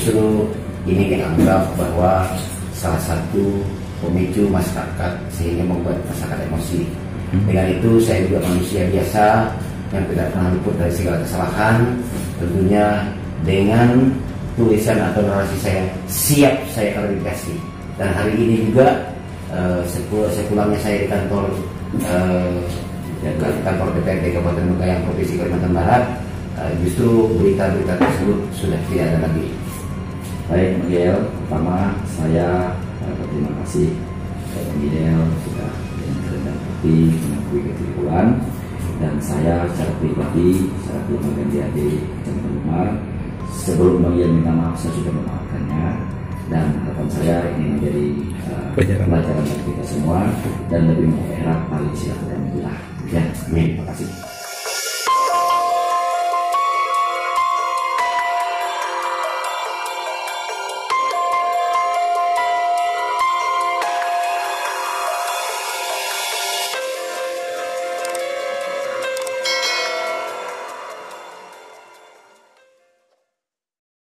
justru ini dianggap bahwa salah satu pemicu masyarakat sehingga membuat masyarakat emosi. Dengan itu saya juga manusia biasa yang tidak pernah luput dari segala kesalahan. Tentunya dengan tulisan atau narasi saya siap saya klarifikasi. Dan hari ini juga sepulangnya saya di kantor DPRD Kabupaten Mekayang Provinsi Kalimantan Barat, justru berita-berita tersebut sudah tidak ada lagi. Baik, Miguel, pertama saya berterima kasih kepada Miguel sudah dengan kerendahan hati mengakui kekeliruan, dan saya secara pribadi, secara keluarga DAD Kecamatan Lumar, sebelum Miguel minta maaf saya sudah memaafkannya, dan harapan saya ini menjadi pelajaran bagi kita semua dan lebih mempererat tali silaturahmi kita. Ya, terima kasih.